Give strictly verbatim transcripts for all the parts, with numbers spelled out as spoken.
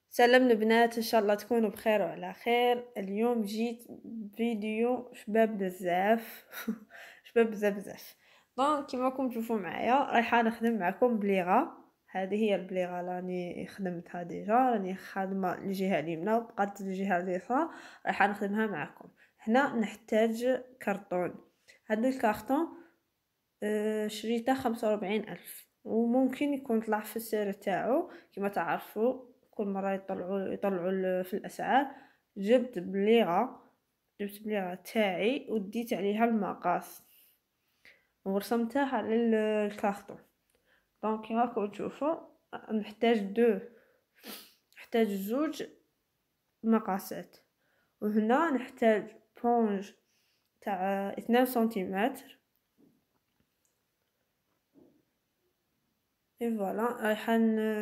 سلام البنات، ان شاء الله تكونوا بخير وعلى خير. اليوم جيت فيديو شباب بزاف شباب بزاف بزاف. دونك كيما راكم تشوفوا معايا رايحه نخدم معكم بليغه. هذه هي البليغه راني خدمتها ديجا، راني خادمه الجهه اليمنى وبقات الجهه اليسرى رايحه نخدمها معكم. هنا نحتاج كرتون. هذا الكرتون آه، شريته خمسة وربعين ألف، وممكن يكون طلع في السعر تاعو. كما تعرفوا كل مرة يطلعوا يطلعوا ال- في الأسعار. جبت بليغة جبت بليغة تاعي وديت عليها المقاس ورسمتها على ال- الكارطون. دونك كيما راكم تشوفوا نحتاج دو نحتاج زوج مقاسات. وهنا نحتاج بونج تاع اثنان سنتيمتر. اي فوالا رايحه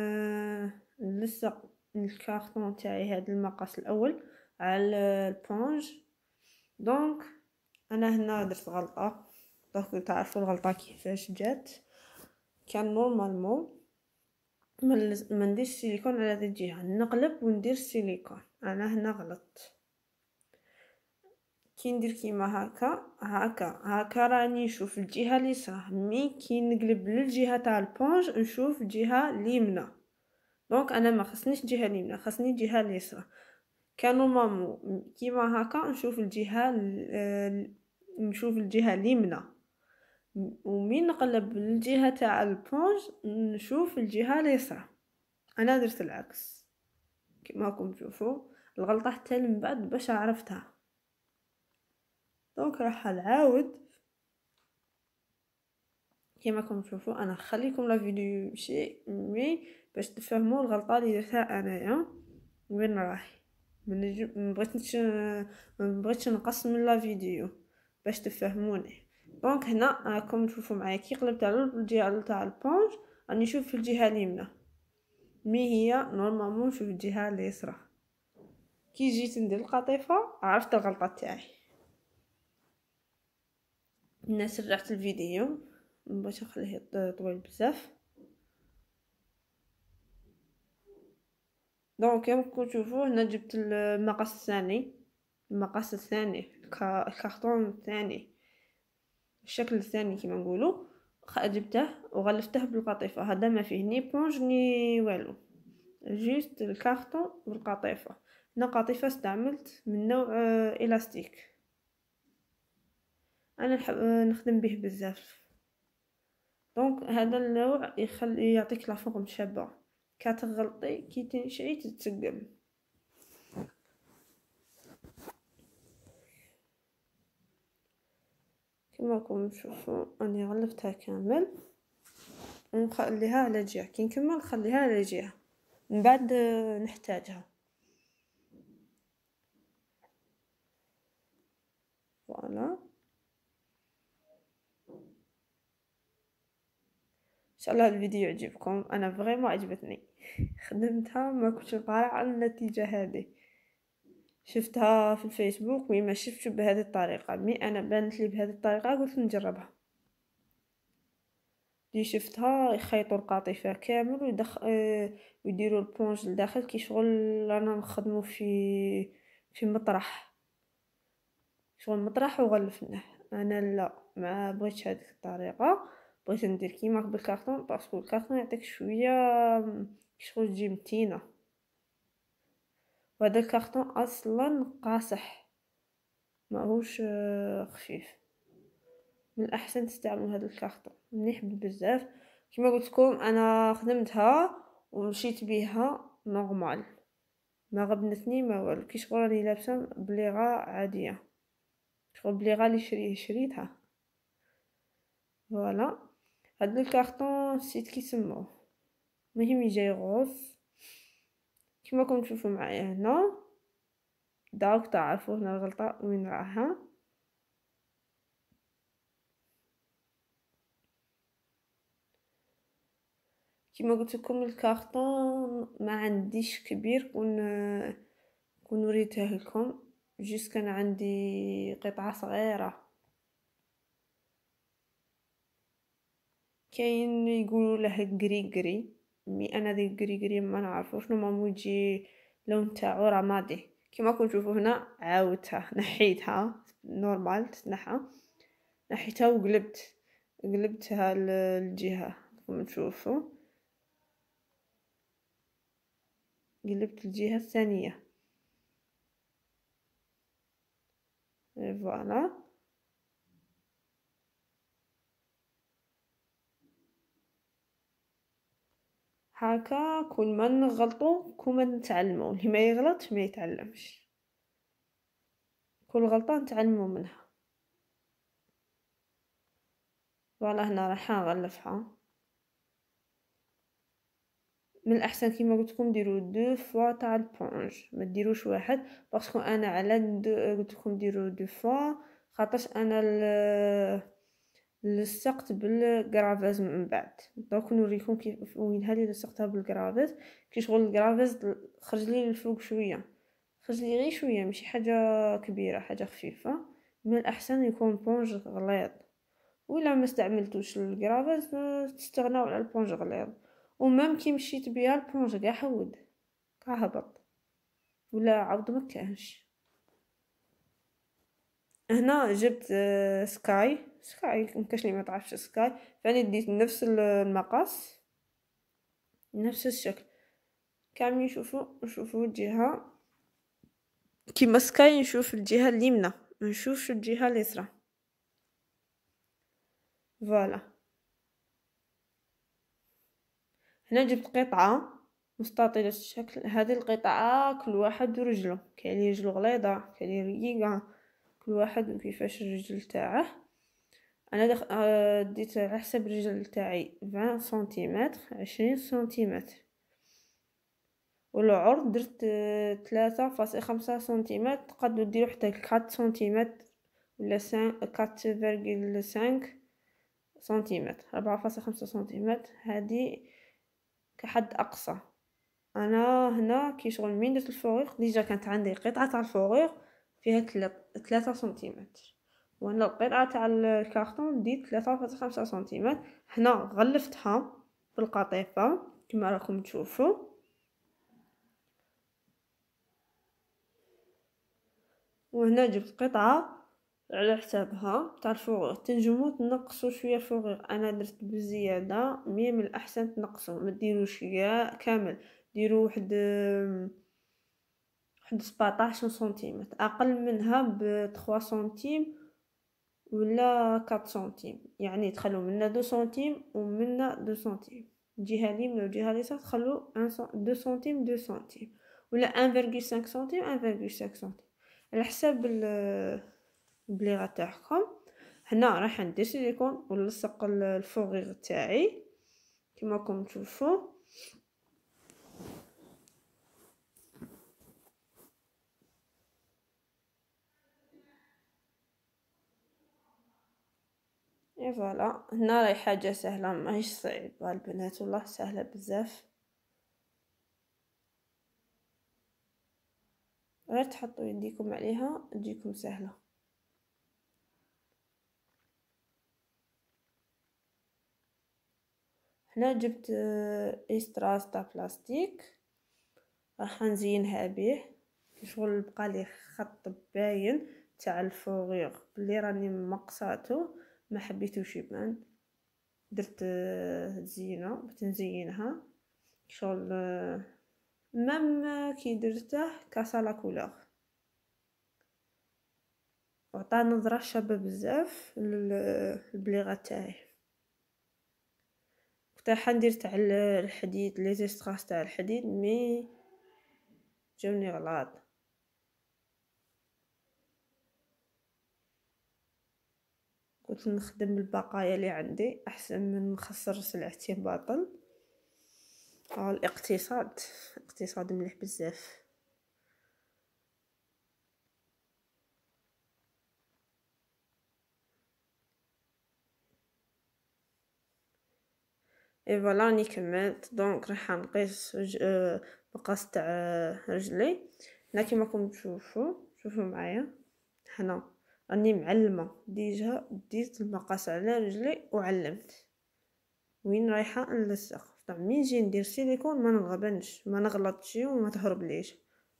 نلصق الكارطون تاعي هذا المقاس الاول على البونج. دونك انا هنا درت غلطه. دونك تعرفوا الغلطه كيفاش جات. كان نورمالمون ما ندير السيليكون على هذه الجهه، نقلب وندير السيليكون. انا هنا غلطت. كي ندير كيما هكا هكا هكا راني نشوف الجهه اليسرى، مي كي نقلب للجهه تاع البونج نشوف الجهه اليمنى. دونك انا ما خصنيش الجهه اليمنى، خصني الجهه اليسرى. كانوا مامو كيما هكا نشوف الجهه ال- نشوف الجهه اليمنى، ومين نقلب للجهه تاع البونج نشوف الجهه اليسرى. انا درت العكس كيما راكم تشوفوا. الغلطه حتى من بعد باش عرفتها. دونك راح نعاود كيما راكم تشوفوا. انا خليكم لا فيديو يمشي مي باش تفهموا الغلطه اللي درتها انايا وين راهي. ما بغيتش ما بغيتش نقص من لا فيديو باش تفهموني. دونك هنا راكم تشوفوا معايا كي قلبت على الجهه تاع البونج راني نشوف في الجهه اليمنى، مي هي نورمالمون نشوف الجهه اليسرى. كي جيت ندير القطيفه عرفت الغلطه تاعي. الناس رجعت الفيديو باش نخليه طويل بزاف. دونك كيما راكم تشوفوا هنا جبت المقص الثاني المقص الثاني الكارطون الثاني الشكل الثاني كيما نقولوا. جبته وغلفته بالقطيفه. هذا ما فيه ني بونج ني والو، جيست الكارطون والقطيفه. هنا قطيفه استعملت من نوع الاستيك، انا نحب نخدم به بزاف. دونك هذا النوع يخلي يعطيك لا فورم شابه. كتغلطي كي تنشعي تتسقم. كما راكم تشوفوا اني غلفتها كامل ونخليها على جهه. كي نكمل نخليها على جهه من بعد نحتاجها. فوالا ان شاء الله الفيديو يعجبكم. انا فريمون عجبتني خدمتها ما كنتش طالعه على النتيجه هذه. شفتها في الفيسبوك مي ما شفتش بهذه الطريقه، مي انا بانت لي بهذه الطريقه قلت نجربها. دي شفتها يخيطوا القطيفه كامل ويدخ آه، ويديروا البونج لداخل كي شغل رانا نخدموا في في مطرح شغل مطرح وغلفناه. انا لا ما بغيتش هذيك الطريقه، بغيت ندير كيما بالكارطون باسكو الكارطون يعطيك شويه شغل تجي متينه. وهذا الكارطون اصلا قاصح ماهوش آه، خفيف. من الاحسن تستعملوا هذا الكارطون مليح بزاف. كما قلت لكم انا خدمتها ومشيت بها نورمال، ما غبنتني ما والو. كي شغل راني لابسه بليغه عاديه، شغل بليغه اللي شري شريتها. فوالا هذا الكارطون نسيت كي سموه، مهم جاي غوز كما راكم تشوفوا معايا هنا. داك تعرفوا هنا الغلطه وين راها. كما قلت لكم الكارطون ما عنديش كبير كون كون وريته لكم. جيست كان عندي قطعه صغيره. كاين يقولوا له غري غري مي انا ذي قري قري ما نعرفوش نورمالمون يجي لون تاعو رمادي كيما راكم تشوفوا هنا. عاودتها نحيتها نورمال تنحى، نحيتها وقلبت قلبتها للجهه راكم تشوفوا، قلبت الجهه الثانيه فوالا. هكا كل ما نغلطو كل ما نتعلمو، اللي ما يغلطش ما يتعلمش، كل غلطه نتعلمو منها. فوالا هنا راح نغلفها. من الاحسن كيما قلت لكم ديروا دو فوا تاع البونج، ما ديروش واحد، باسكو انا على قلت لكم ديروا دو فوا خاطرش انا لصقت بالكرافاز من بعد. دونك نوريكم كيف وين هذه لصقتها بالكرافاز. كي شغل الكرافاز خرج لي للفوق شويه، خرج لي غير شويه ماشي حاجه كبيره، حاجه خفيفه. من الاحسن يكون بونج غليظ، ولا ما استعملتوش الكرافاز تستغناو على البونج غليظ. ومام كي مشيت بها البونج كاع حود كاع هبط ولا عاود ما كانش. هنا جبت سكاي سكاي مكاش لي ما تعرفش سكاي، فاني ديت نفس المقاس نفس الشكل كامل. نشوفوا نشوفوا الجهه كيما سكاي، نشوف الجهه اليمنى ما نشوفش الجهه اليسرى. فوالا هنا جبت قطعه مستطيلة الشكل. هذه القطعه كل واحد ورجله، كاين اللي رجله غليظه كاين اللي رقيقه، كل واحد وكيفاش الرجل تاعه. انا دخ... آه ديت على حسب الرجل تاعي عشرين سنتيمتر عشرين سنتيمتر، والعرض درت ثلاثة فاصلة خمسة سنتيمتر. تقدروا ديروا حتى أربعة سنتيمتر ولا أربعة فاصلة خمسة سنتيمتر، أربعة فاصلة خمسة سنتيمتر هذه كحد اقصى. انا هنا كي شغل من درت الفوغيغ ديجا كانت عندي قطعه تاع الفوغيغ فيها ثلاثة سنتيمتر، وانا القطعه تاع الكارطون ديت ثلاثة فاصلة خمسة سنتيمتر. هنا غلفتها بالقطيفه كما راكم تشوفوا. وهنا جبت قطعه على حسابها تاع الفوغيغ. تنجموا تنقصوا شويه الفوغيغ، انا درت بزياده، مي من الاحسن تنقصوا ما ديروش يا كامل، ديروا واحد واحد سبعطاش سنتيمتر، اقل منها ب ثلاثة سنتيم ولا أربعة سنتيم، يعني تخلوا منا اثنين سنتيم ومنا اثنين سنتيم، جهه اليمنى وجهه اليسار تخلوا اثنين سنتيم اثنين سنتيم ولا واحد فاصلة خمسة سنتيم واحد فاصلة خمسة سنتيم على حساب البليغه تاعكم. هنا راح ندير سيليكون ونلصق الفوغيغ تاعي كما راكم تشوفوا. اي فوالا هنا راهي حاجه سهله ماهيش صعيبه البنات، والله سهله بزاف، غير تحطوا يديكم عليها تجيكم سهله. هنا جبت استراس تاع بلاستيك راح نزينها به، شغل بقى لي خط باين تاع الفوغيغ اللي راني مقصاتو ما حبيتوش يبان، درت زينه باش نزينها شغل مام كي درته كاسا لا كولور وعطى نظره شابه بزاف للبليغه تاعي. كنت راح ندير تاع الحديد لي زيستراس تاع الحديد مي جاوني غلط، قلت نخدم البقايا اللي عندي احسن من نخسر سلعتي باطل. اه الاقتصاد اقتصاد مليح بزاف. اي فوالا راني كملت، دونك راح نقيس مقاس تاع رجلي. هنا كيما راكم تشوفوا شوفوا معايا هنا راني معلمه ديجا، ديت المقاس على رجلي وعلمت وين رايحه نلصق. نقطع مين نجي ندير سيليكون ما نغبنش ما نغلطش وما تهربليش.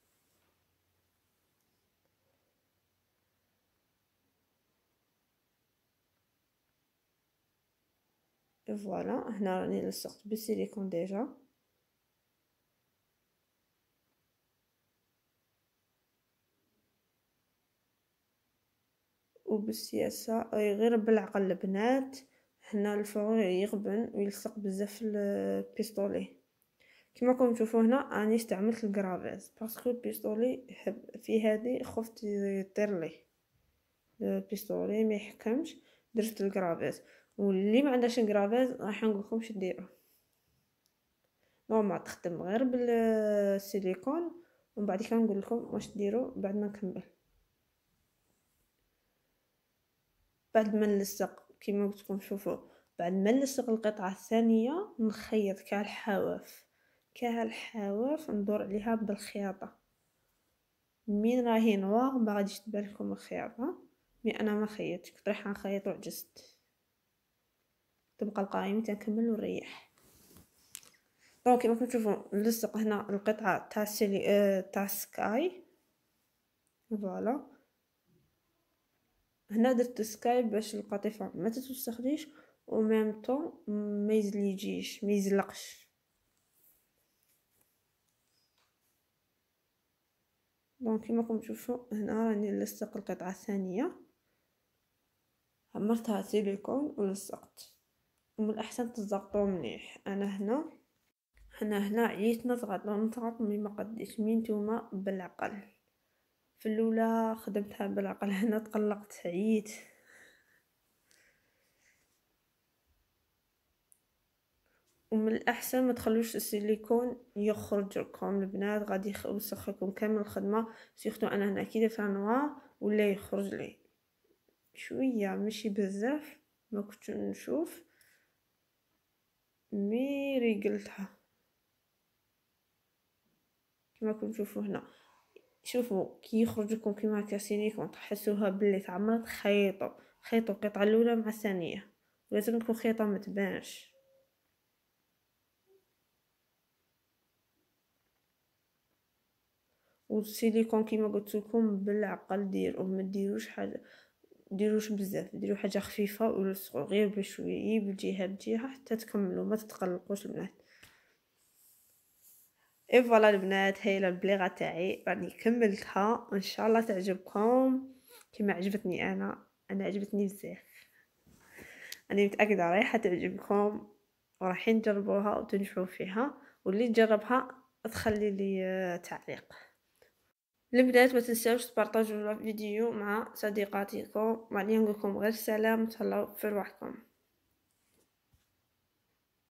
فوالا هنا راني لصقت بالسيليكون ديجا، وبالسياسة أي غير بالعقل البنات. هنا الفوق يغبن ويلصق بزاف في البيستولي. كما راكم تشوفوا هنا راني استعملت الكرافيز باسكو البيستولي في هذه خفت يطير لي البيستولي ما يحكمش، درت الكرافيز. واللي ما عندهاش الكرافيز راح نقول لكم واش ديروا. نورمال تخدم غير بالسيليكون ومن بعد كنقول نقول لكم واش ديروا بعد ما نكمل. بعد ما نلصق كيما قلت لكم شوفوا، بعد ما نلصق القطعه الثانيه نخيط كالحواف كالحواف ندور عليها بالخياطه. من راهي نوار ما غاديش تبان لكم الخياطه، مي انا ما خيطتش كنت رايحه نخيط وعجزت. تبقى القايمه تنكمل ونريح. دونك كيما كتشوفوا نلصق هنا القطعه تاع سيلي اه تاع سكاي. فوالا هنا درت سكاي باش القطيفه ما تتوسخليش وميم طون ما يزليجيش ما يزلقش. دونك كيما راكم تشوفوا هنا راني نلصق القطعه الثانيه، عمرتها سيليكون ولصقت. ومن الاحسن تضغطوا مليح. انا هنا هنا هنا عييت نضغط نضغط مي ما قديش. مي نتوما بالعقل. في الاولى خدمتها بالعقل، هنا تقلقت عييت. ومن الاحسن ما تخلوش السيليكون يخرج لكم البنات، غادي يوسخ لكم كامل الخدمه. سيرتو انا هنا كي درتها نوار ولا يخرج لي شويه ماشي بزاف، ما كنت نشوف مي ريقلتها كما كنتم تشوفوا هنا. شوفوا كي يخرج لكم كيما هكا سيليكون تحسوها بلي تعمرت، خيطوا خيطوا القطعه الاولى مع الثانيه، ولازم تكون خيطه ما تبانش. والسيليكون كيما قلت لكم بالعقل ديروه، ما ديروش حاجه ديروش بزاف، ديروا حاجه خفيفه ولصقوا غير بشويه بالجهه بجهه حتى تكملوا ما تتقلقوش البنات. اي فوالا البنات هاي البليغه تاعي راني كملتها وان شاء الله تعجبكم كما عجبتني انا. انا عجبتني بزاف، انا متاكده رايحه تعجبكم ورايحين تجربوها وتنجحوا فيها. واللي تجربها تخلي لي تعليق. البنات ما تنساوش تبارطاجوا الفيديو مع صديقاتكم. ما عليا نقولكم غير سلام، تهلاو في رواحكم.